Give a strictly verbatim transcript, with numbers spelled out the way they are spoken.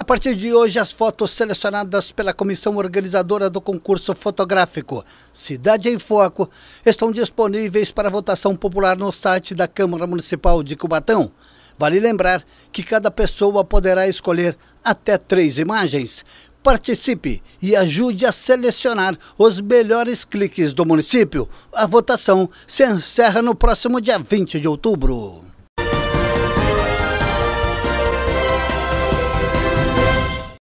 partir de hoje, as fotos selecionadas pela comissão organizadora do concurso fotográfico Cidade em Foco estão disponíveis para votação popular no site da Câmara Municipal de Cubatão. Vale lembrar que cada pessoa poderá escolher até três imagens. Participe e ajude a selecionar os melhores cliques do município. A votação se encerra no próximo dia vinte de outubro.